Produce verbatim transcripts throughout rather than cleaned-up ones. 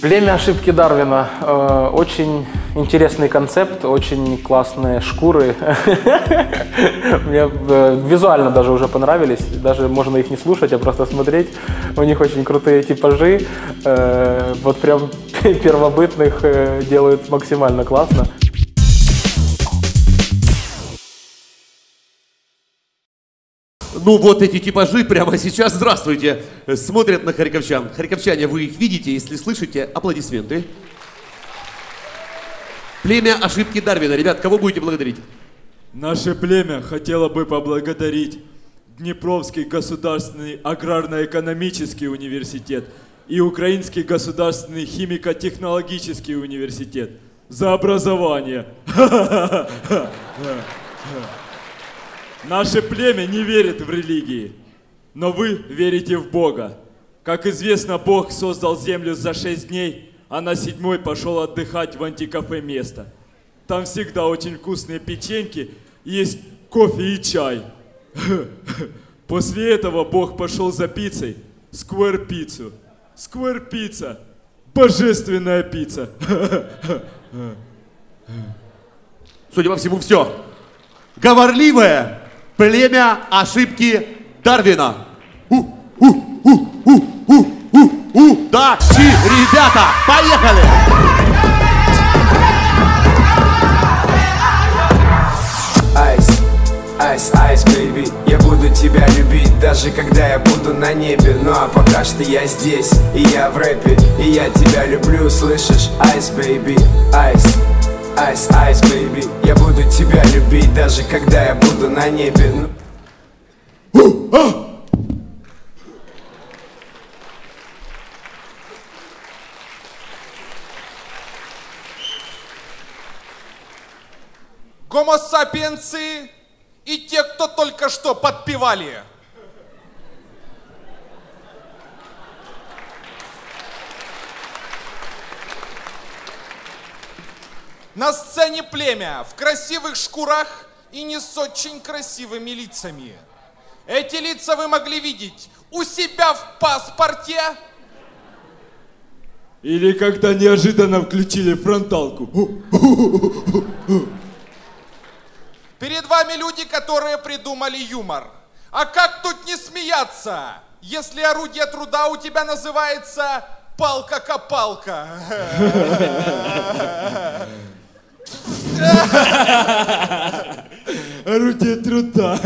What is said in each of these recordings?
Племя ошибки Дарвина. Э, очень интересный концепт, очень классные шкуры. Мне э, визуально даже уже понравились. Даже можно их не слушать, а просто смотреть. У них очень крутые типажи. Э, вот прям первобытных э, делают максимально классно. Ну вот эти типажи прямо сейчас, здравствуйте, смотрят на харьковчан. Харьковчане, вы их видите, если слышите, аплодисменты. Племя ошибки Дарвина. Ребят, кого будете благодарить? Наше племя хотело бы поблагодарить Днепровский государственный аграрно-экономический университет и Украинский государственный химико-технологический университет за образование. Наше племя не верит в религии, но вы верите в Бога. Как известно, Бог создал землю за шесть дней, а на седьмой пошел отдыхать в антикафе место. Там всегда очень вкусные печеньки, есть кофе и чай. После этого Бог пошел за пиццей, сквер-пиццу. Сквер-пицца, божественная пицца. Судя по всему, все. Говорливое племя ошибки Дарвина. Удачи, ребята! Поехали! Айс, айс, айс, бэйби, я буду тебя любить, даже когда я буду на небе. Ну а пока что я здесь, и я в рэпе, и я тебя люблю, слышишь? Айс, бэйби, айс. Айс, айс, бэйби, я буду тебя любить, даже когда я буду на небе. Гомо-сапиенсы и те, кто только что подпевали. На сцене племя в красивых шкурах и не с очень красивыми лицами. Эти лица вы могли видеть у себя в паспорте. Или когда неожиданно включили фронталку. Перед вами люди, которые придумали юмор. А как тут не смеяться, если орудие труда у тебя называется палка-копалка? Орудие труда.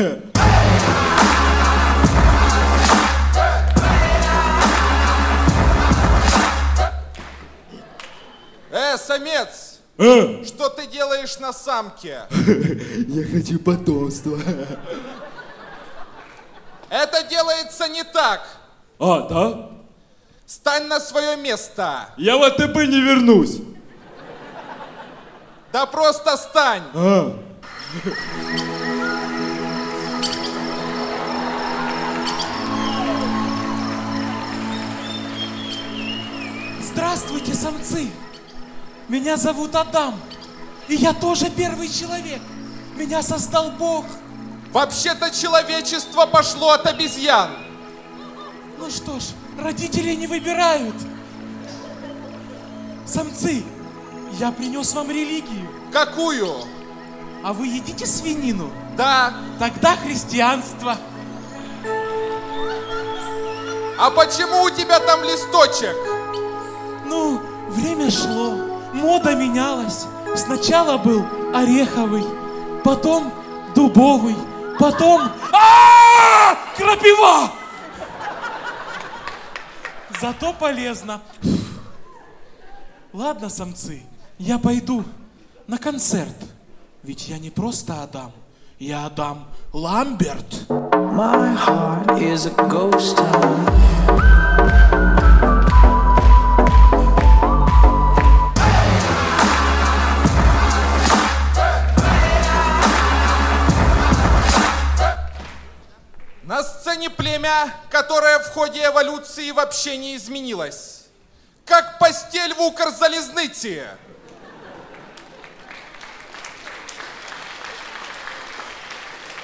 Э, самец! А? Что ты делаешь на самке? Я хочу потомство. Это делается не так. А, да? Стань на свое место. Я в АТБ не вернусь. Да просто стань. А. Здравствуйте, самцы! Меня зовут Адам, и я тоже первый человек. Меня создал Бог. Вообще-то человечество пошло от обезьян. Ну что ж, родители не выбирают. Самцы, я принес вам религию. Какую? А вы едите свинину? Да. Тогда христианство. А почему у тебя там листочек? Ну, время шло, мода менялась. Сначала был ореховый, потом дубовый, потом... А-а-а! Крапива! Зато полезно. Ладно, самцы, я пойду на концерт. Ведь я не просто Адам, я Адам Ламберт. My heart is a ghost town. На сцене племя, которое в ходе эволюции вообще не изменилось. Как постель в Укрзалізниці.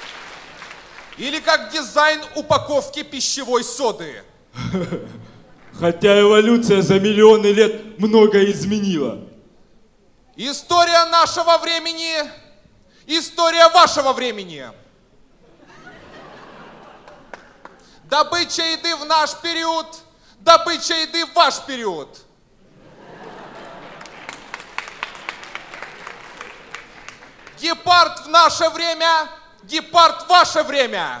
Или как дизайн упаковки пищевой соды. Хотя эволюция за миллионы лет многое изменила. История нашего времени, история вашего времени. Добыча еды в наш период, добыча еды в ваш период. Гепард в наше время, гепард в ваше время.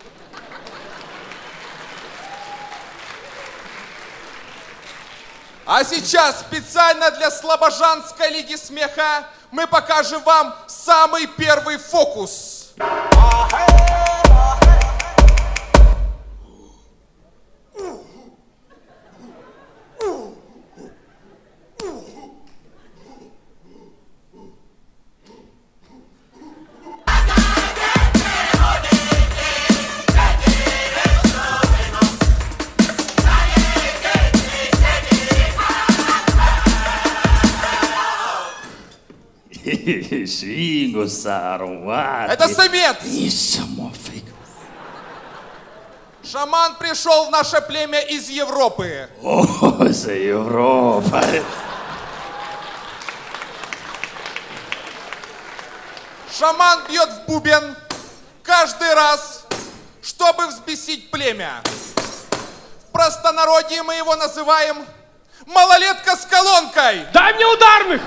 А сейчас специально для Слобожанской лиги смеха мы покажем вам самый первый фокус. Это самец! Шаман пришел в наше племя из Европы. О, за Европа! Шаман бьет в бубен каждый раз, чтобы взбесить племя. В простонародье мы его называем малолетка с колонкой. Дай мне ударных!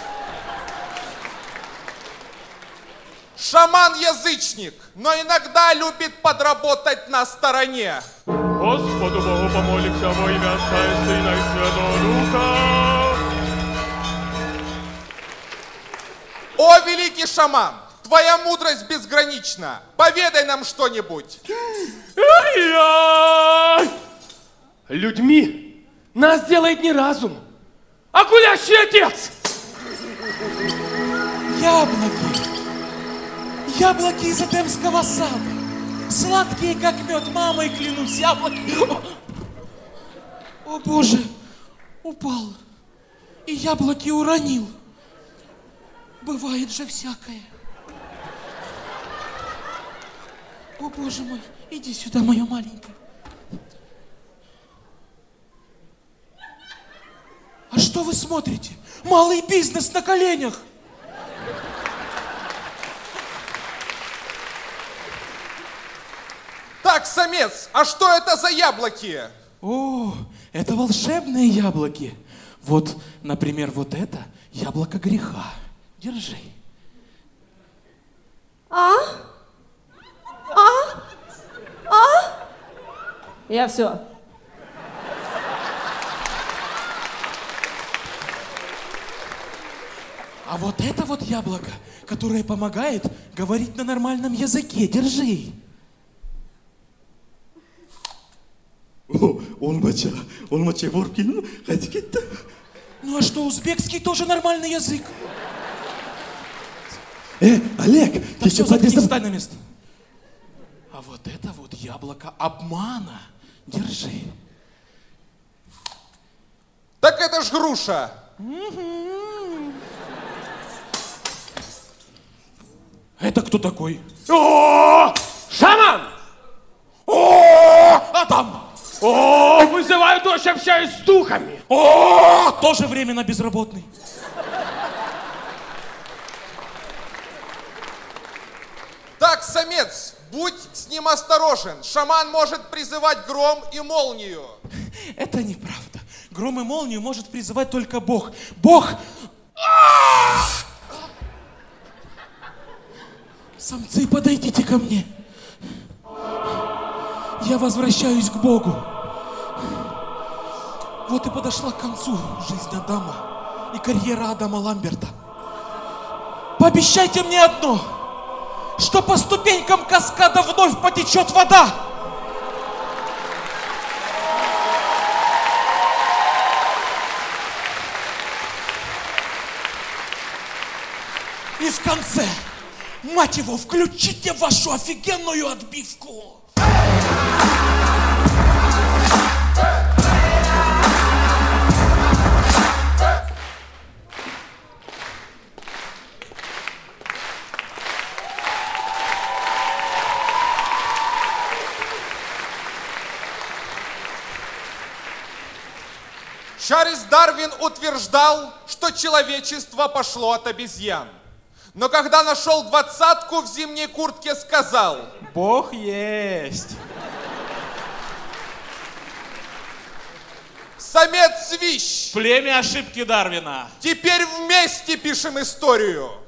Шаман-язычник, но иногда любит подработать на стороне. Господу Богу помолимся во имя Отца и Сына и Святого Духа. О, великий шаман, твоя мудрость безгранична. Поведай нам что-нибудь. Ай-яй! Людьми нас делает не разум, а гулящий отец. Яблоки. Яблоки из Эдемского сада. Сладкие, как мед, мамой клянусь, яблоки. О, Боже, упал. И яблоки уронил. Бывает же всякое. О, Боже мой, иди сюда, моя маленькая. А что вы смотрите? Малый бизнес на коленях. Так, самец, а что это за яблоки? О, это волшебные яблоки. Вот, например, вот это яблоко греха. Держи. А? А? А? Я все. А вот это вот яблоко, которое помогает говорить на нормальном языке. Держи. О, он моча, он моча воркин, хотите? Ну а что, узбекский тоже нормальный язык? Э, Олег, Да ты все, что заткнись, подписал? встань на место. А вот это вот яблоко обмана. Держи. Так это ж груша. Это кто такой? О, шаман! О, Адам! О, вызываю дождь, общаюсь с духами. О, тоже временно безработный. Так, самец, будь с ним осторожен. Шаман может призывать гром и молнию. Это неправда. Гром и молнию может призывать только Бог. Бог... Самцы, подойдите ко мне. Я возвращаюсь к Богу. Вот и подошла к концу жизнь Адама и карьера Адама Ламберта. Пообещайте мне одно, что по ступенькам каскада вновь потечет вода. И в конце, мать его, включите вашу офигенную отбивку. Чарльз Дарвин утверждал, что человечество пошло от обезьян. Но когда нашел двадцатку в зимней куртке, сказал: Бог есть. Самец свищ. Племя ошибки Дарвина. Теперь вместе пишем историю.